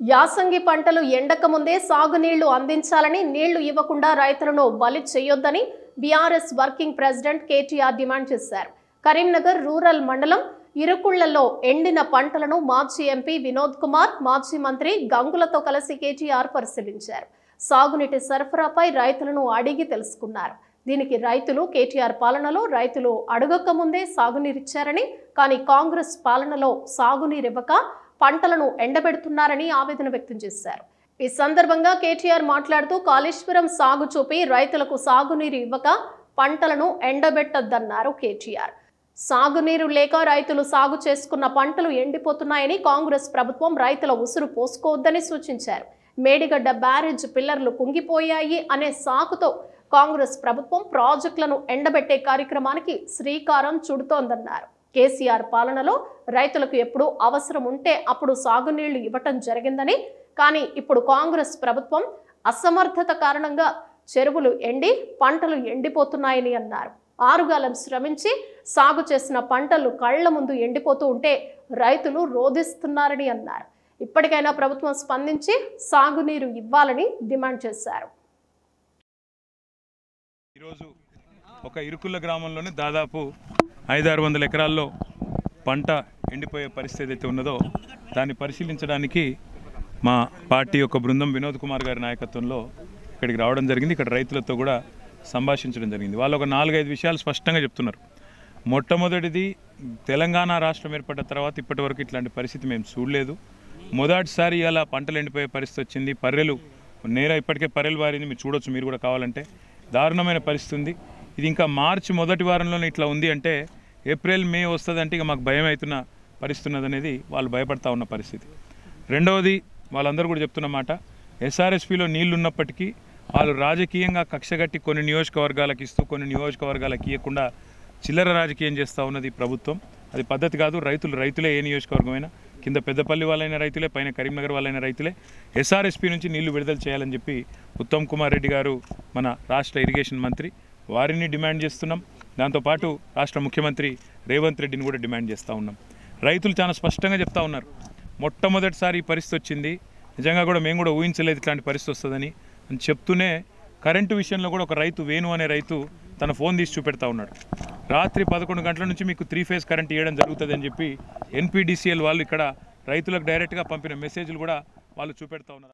యాసంగి పంటలు ఎండక ముందే సాగునీళ్లు అందించాలని నీళ్లు ఇవ్వకుండా రైతులను బలి చేయొద్దని BRS working president KTR demand చేశారు. కరీంనగర్ రూరల్ మండలం ఇరుకుళ్లలో ఎండిన పంటలను మాజీ ఎంపీ వినోద్ కుమార్, మాజీ మంత్రి గంగులతో కలిసి కేటీఆర్ పరిశీలించారు. సాగునీటి సరఫరాపై రైతులను అడిగి తెలుసుకున్నారు. దీనికి రైతులు కేటీఆర్ పాలనలో రైతులు అడగక ముందే సాగునీరిచ్చారని, కానీ కాంగ్రెస్ పాలనలో సాగునీరివ్వక పంటలను ఎండబెడుతున్నారని ఆవేదన వ్యక్తం చేశారు. ఈ సందర్భంగా కేటీఆర్ మాట్లాడుతూ కాళేశ్వరం సాగు చూపి రైతులకు సాగునీరు ఇవ్వక పంటలను ఎండబెట్టొద్దన్నారు కేటీఆర్. సాగునీరు లేక రైతులు సాగు చేసుకున్న పంటలు ఎండిపోతున్నాయని, కాంగ్రెస్ ప్రభుత్వం రైతుల ఉసురు పోసుకోవద్దని సూచించారు. మేడిగడ్డ బ్యారేజ్ పిల్లర్లు కుంగిపోయాయి అనే సాకుతో కాంగ్రెస్ ప్రభుత్వం ప్రాజెక్టులను ఎండబెట్టే కార్యక్రమానికి శ్రీకారం చుడుతోందన్నారు. కేసీఆర్ పాలనలో రైతులకు ఎప్పుడు అవసరం ఉంటే అప్పుడు సాగునీళ్లు ఇవ్వటం జరిగిందని, కానీ ఇప్పుడు కాంగ్రెస్ ప్రభుత్వం అసమర్థత కారణంగా చెరువులు ఎండి పంటలు ఎండిపోతున్నాయని అన్నారు. ఆరుగాలం శ్రమించి సాగు చేసిన పంటలు కళ్ల ముందు ఎండిపోతూ ఉంటే రైతులు రోధిస్తున్నారని అన్నారు. ఇప్పటికైనా ప్రభుత్వం స్పందించి సాగునీరు ఇవ్వాలని డిమాండ్ చేశారు. ఈరోజు ఒక ఇరుకుల గ్రామంలోనే దాదాపు 500-600 ఎకరాల్లో పంట ఎండిపోయే పరిస్థితి అయితే ఉన్నదో దాన్ని పరిశీలించడానికి మా పార్టీ యొక్క బృందం వినోద్ కుమార్ గారి నాయకత్వంలో ఇక్కడికి రావడం జరిగింది. ఇక్కడ రైతులతో కూడా సంభాషించడం జరిగింది. వాళ్ళు ఒక 4-5 విషయాలు స్పష్టంగా చెప్తున్నారు. మొట్టమొదటిది, తెలంగాణ రాష్ట్రం ఏర్పడ్డ తర్వాత ఇప్పటి వరకు ఇట్లాంటి పరిస్థితి మేము చూడలేదు. మొదటిసారి ఇలా పంటలు ఎండిపోయే పరిస్థితి వచ్చింది. పర్రెలు ఇప్పటికే పర్రెలు వారింది, మీరు చూడొచ్చు, మీరు కూడా కావాలంటే. దారుణమైన పరిస్థితి ఉంది. ఇది ఇంకా మార్చి మొదటి వారంలోనే ఇట్లా ఉంది అంటే ఏప్రిల్ మే వస్తుందంటే ఇక మాకు భయం అవుతున్న పరిస్థితి ఉన్నదనేది వాళ్ళు భయపడతా ఉన్న పరిస్థితి. రెండవది, వాళ్ళందరూ కూడా చెప్తున్న మాట, ఎస్ఆర్ఎస్పీలో నీళ్లు ఉన్నప్పటికీ వాళ్ళు రాజకీయంగా కక్షగట్టి కొన్ని నియోజకవర్గాలకు ఇస్తూ కొన్ని నియోజకవర్గాలకు ఇవ్వకుండా చిల్లర రాజకీయం చేస్తూ ఉన్నది ప్రభుత్వం. అది పద్ధతి కాదు. రైతులే ఏ నియోజకవర్గమైనా, కింద పెద్దపల్లి వాళ్ళైన రైతులే, పైన కరీంనగర్ వాళ్ళైన రైతులే ఎస్ఆర్ఎస్పీ నుంచి నీళ్లు విడుదల చేయాలని చెప్పి ఉత్తమ్ కుమార్ రెడ్డి గారు, మన రాష్ట్ర ఇరిగేషన్ మంత్రి, వారిని డిమాండ్ చేస్తున్నాం. దాంతోపాటు రాష్ట్ర ముఖ్యమంత్రి రేవంత్ రెడ్డిని కూడా డిమాండ్ చేస్తూ ఉన్నాం. రైతులు చాలా స్పష్టంగా చెప్తా ఉన్నారు, మొట్టమొదటిసారి ఈ పరిస్థితి వచ్చింది, నిజంగా కూడా మేము కూడా ఊహించలేదు ఇట్లాంటి పరిస్థితి వస్తుందని అని చెప్తూనే కరెంటు విషయంలో కూడా ఒక రైతు, వేణు అనే రైతు, తన ఫోన్ తీసి చూపెడతా ఉన్నాడు. రాత్రి 11 గంటల నుంచి మీకు 3 ఫేజ్ కరెంట్ ఇవ్వడం జరుగుతుంది అని చెప్పి NPDCL వాళ్ళు ఇక్కడ రైతులకు డైరెక్ట్గా పంపిన మెసేజ్లు కూడా వాళ్ళు చూపెడతా ఉన్నారు.